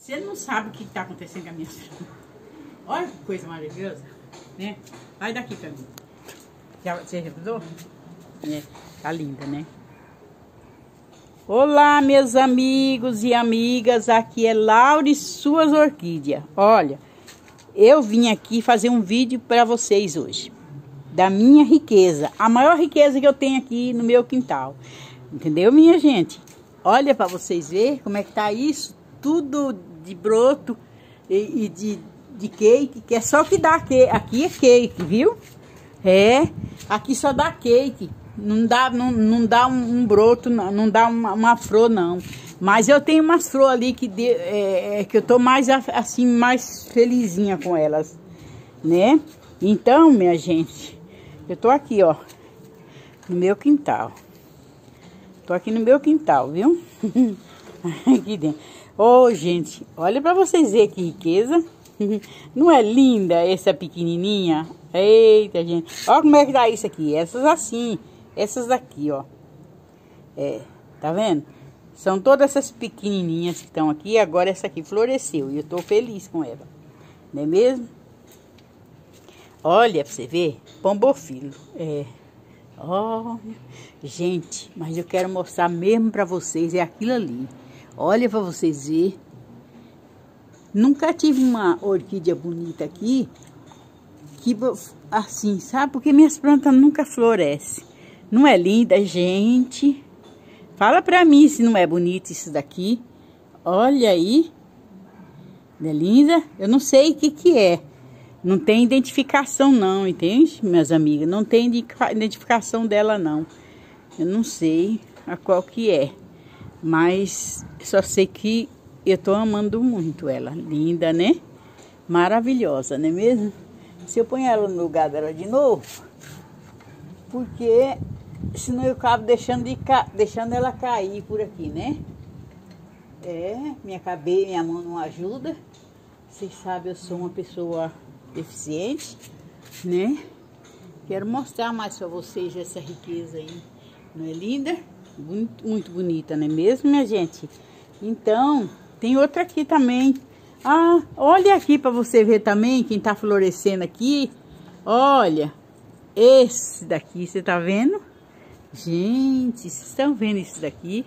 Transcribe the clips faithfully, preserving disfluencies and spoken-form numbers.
Você não sabe o que está acontecendo com a minha filha. Olha que coisa maravilhosa, né? Vai daqui pra mim. Já, você revisou? É, tá linda, né? Olá, meus amigos e amigas. Aqui é Laura e suas orquídeas. Olha, eu vim aqui fazer um vídeo para vocês hoje. Da minha riqueza. A maior riqueza que eu tenho aqui no meu quintal. Entendeu, minha gente? Olha para vocês verem como é que tá isso. Tudo de broto e, e de, de cake. Que é só que dá cake. Aqui é cake, viu? É. Aqui só dá cake. Não dá, não, não dá um, um broto, não, não dá uma, uma flor, não. Mas eu tenho umas flores ali que, de, é, que eu tô mais assim, mais felizinha com elas, né? Então, minha gente, eu tô aqui, ó, no meu quintal. Tô aqui no meu quintal, viu? Aqui dentro. Ô, oh, gente, olha pra vocês verem que riqueza. Não é linda essa pequenininha? Eita, gente. Olha como é que tá isso aqui. Essas assim. Essas daqui, ó. É, tá vendo? São todas essas pequenininhas que estão aqui. Agora essa aqui floresceu. E eu tô feliz com ela. Não é mesmo? Olha pra você ver. Pombofilo. É. Olha. Gente, mas eu quero mostrar mesmo pra vocês. É aquilo ali. Olha pra vocês verem. Nunca tive uma orquídea bonita aqui. Que assim, sabe? Porque minhas plantas nunca florescem. Não é linda, gente? Fala pra mim se não é bonito isso daqui. Olha aí. Não é linda? Eu não sei o que que é. Não tem identificação não, entende, minhas amigas? Não tem identificação dela não. Eu não sei a qual que é. Mas só sei que eu tô amando muito ela. Linda, né? Maravilhosa, não é mesmo? Se eu ponho ela no lugar dela de novo, porque senão eu acabo deixando, de ca... deixando ela cair por aqui, né? É, minha cabeça, minha mão não ajuda. Vocês sabem, eu sou uma pessoa deficiente, né? Quero mostrar mais para vocês essa riqueza aí. Não é linda? Muito, muito bonita, não é mesmo, minha gente? Então, tem outra aqui também. Ah, olha aqui para você ver também quem tá florescendo aqui. Olha, esse daqui, você tá vendo? Gente, vocês estão vendo isso daqui?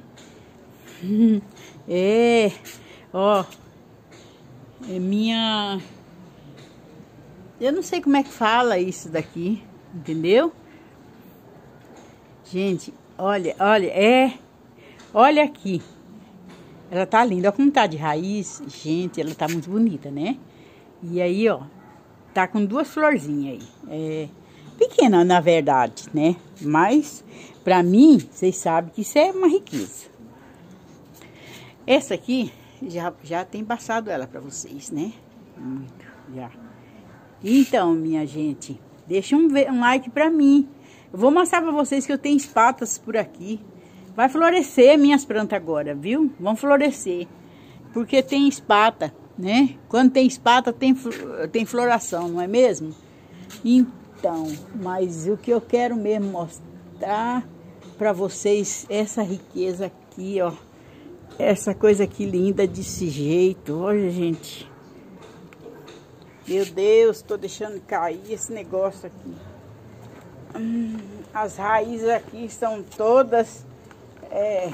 É, ó, é minha... Eu não sei como é que fala isso daqui, entendeu? Gente, olha, olha, é... Olha aqui. Ela tá linda, olha como tá de raiz. Gente, ela tá muito bonita, né? E aí, ó, tá com duas florzinhas aí. É pequena, na verdade, né? Mas, pra mim, vocês sabem que isso é uma riqueza. Essa aqui, já, já tem passado ela pra vocês, né? Muito, já. Então, minha gente, deixa um, um like pra mim. Eu vou mostrar pra vocês que eu tenho espatas por aqui. Vai florescer minhas plantas agora, viu? Vão florescer. Porque tem espata, né? Quando tem espata, tem, tem floração, não é mesmo? Então, mas o que eu quero mesmo mostrar pra vocês, essa riqueza aqui, ó. Essa coisa aqui linda desse jeito. Olha, gente. Meu Deus, tô deixando cair esse negócio aqui. Hum, as raízes aqui são todas... É,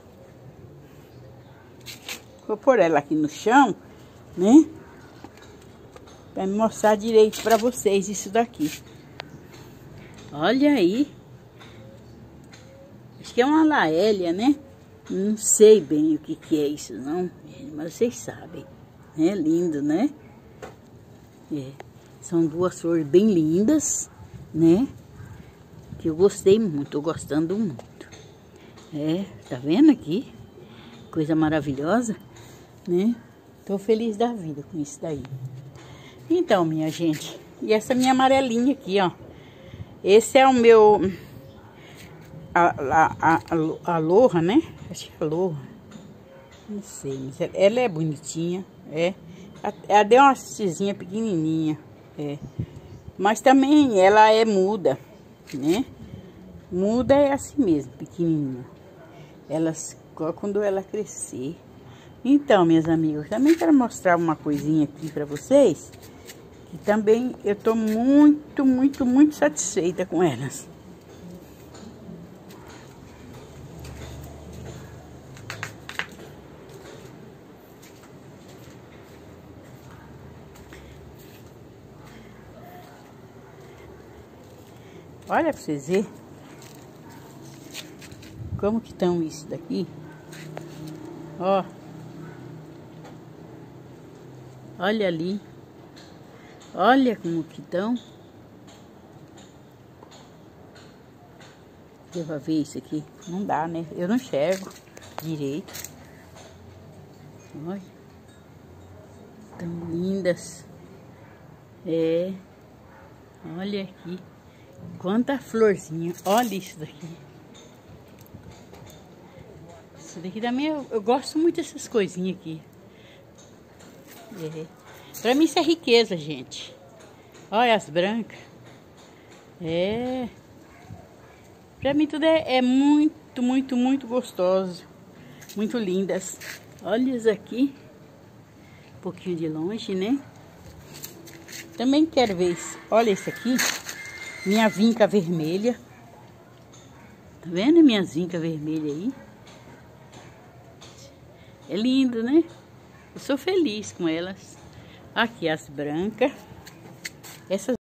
vou pôr ela aqui no chão, né? Pra me mostrar direito pra vocês isso daqui. Olha aí. Acho que é uma laélia, né? Não sei bem o que que é isso, não. Mas vocês sabem. É lindo, né? É. São duas flores bem lindas, né? Que eu gostei muito, tô gostando muito. É, tá vendo aqui? Coisa maravilhosa, né? Tô feliz da vida com isso daí. Então, minha gente, e essa minha amarelinha aqui, ó. Esse é o meu... A, a, a, a aloha, né? Acho que é aloha. Não sei, mas ela é bonitinha, é. Ela deu uma cizinha pequenininha, é. Mas também ela é muda, né? Muda é assim mesmo, pequenininha. Elas, quando ela crescer. Então, minhas amigas, também quero mostrar uma coisinha aqui pra vocês. Que também eu tô muito, muito, muito satisfeita com elas. Olha pra vocês verem como que estão isso daqui. Ó. Olha ali. Olha como que estão. Deu pra ver isso aqui? Não dá, né? Eu não enxergo direito. Olha. Tão lindas. É. Olha aqui. Quanta florzinha. Olha isso daqui. Isso daqui também eu, eu gosto muito dessas coisinhas aqui. É. Pra mim isso é riqueza, gente. Olha as brancas. É. Pra mim tudo é, é muito, muito, muito gostoso. Muito lindas. Olha isso aqui. Um pouquinho de longe, né? Também quero ver isso. Olha isso aqui. Minha vinca vermelha. Tá vendo minha vinca vermelha aí? É lindo, né? Eu sou feliz com elas. Aqui as brancas. Essas